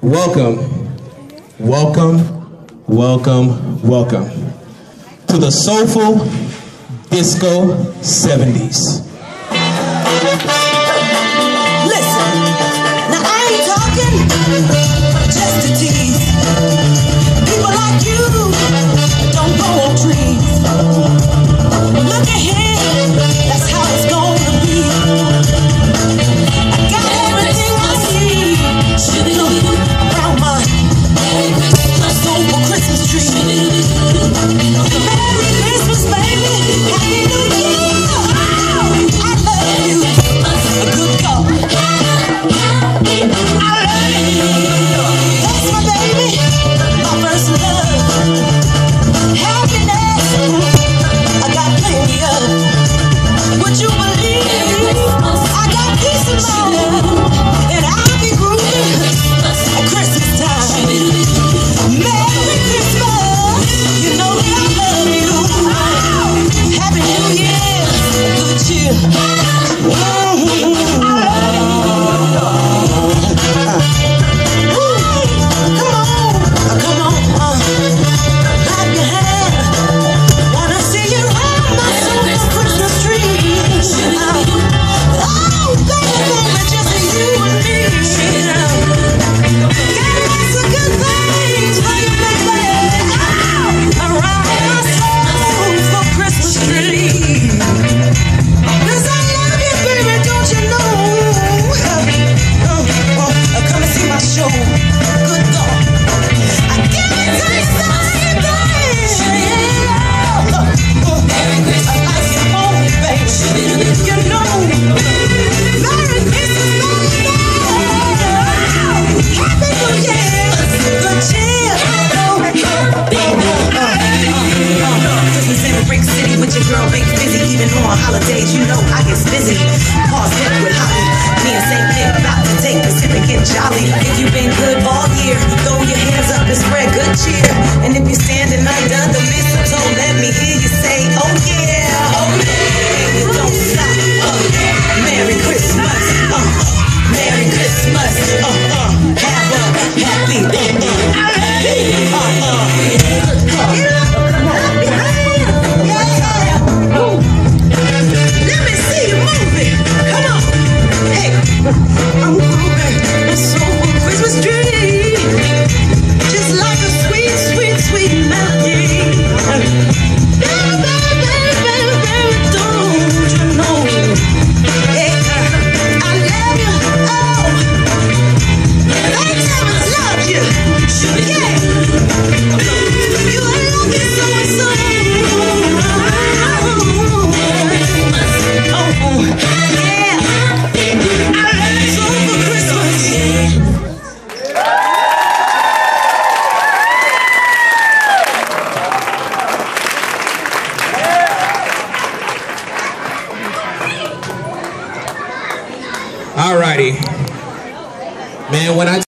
Welcome, welcome, welcome, welcome to the Soulful Disco 70s. Listen, now I ain't talking just to tease. People like you don't grow on trees. Look ahead, that's how it's gonna be. I got everything I need, shooting around my soulful Christmas tree. Merry Christmas, baby, Happy New Year. Oh, I love you, a good God. I love you, that's my baby, my first love. Happiness, I got plenty of. Would you believe I got peace of mind, and I'll be grooving at Christmas time. Merry Christmas, you know that I love you. Happy New Year, good cheer. Come on, clap your hands. Wanna see you round my Christmas tree. Oh, baby, just you and me. Got lots of good things for you, baby. Around my soulful Christmas tree. 'Cause I love you, baby, don't you know? Come and see my show. Good God. I can't say something, baby. I like you on me, baby. You know. Merry Christmas, baby. Happy New Year. Good cheer. Christmas in a brick city with your girl Big Fizzy. Even on holidays, you know I get busy. Pause hip with Holly. Me and St. Nick about to take the sip and get jolly. If you've been good all year, throw your hands up and spread good cheer. And if you're standing under the mistletoe, let me hear you say, oh yeah, oh yeah. And you don't stop, Merry Christmas, Merry Christmas, have a happy, let me see you moving, come on, hey, I'm moving, a soulful Christmas tree, just like a sweet, sweet, sweet melody. Baby, baby, baby, baby, don't you know? Hey, I love you, oh, thanks heavens love you, yeah. You are lucky so-and-so. Oh, yeah. I love you so for Christmas. Alrighty. Man, when I